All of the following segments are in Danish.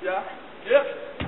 Ja. Yep.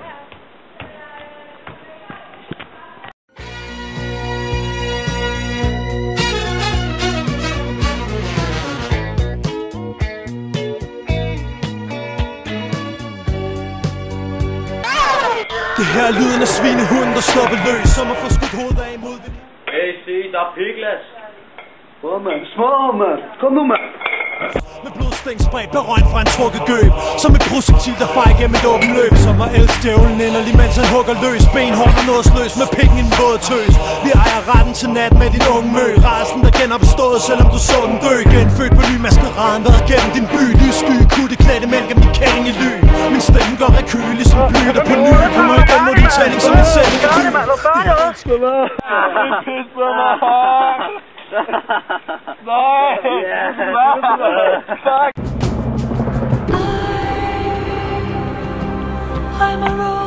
Det her er lyden af svinehunden, der slupper løs, som at få skudt hovedet af imod det. Hey, se, der er piglas. Hvor mand? Svar, mand. Kom nu, mand. Med blodstænk spredt berøgn fra en trukket gøb, som et projektil, der fejrer gennem et åbent løb. Som at elske djævlen inderlig, mens han hugger løs. Benhårdt og nådesløs med pikken i en våd tøs. Vi ejer retten til nat med din unge mø. Resten der genopstået, selvom du så den dø. Genfødt på ny maskeraden, været gennem din by. Lyssky, kutte, klædte mælk af min kæring i ly. Min stemme går rekyl, ligesom blyder på ny. På mig igen mod din tænding som en sending af by. I'm a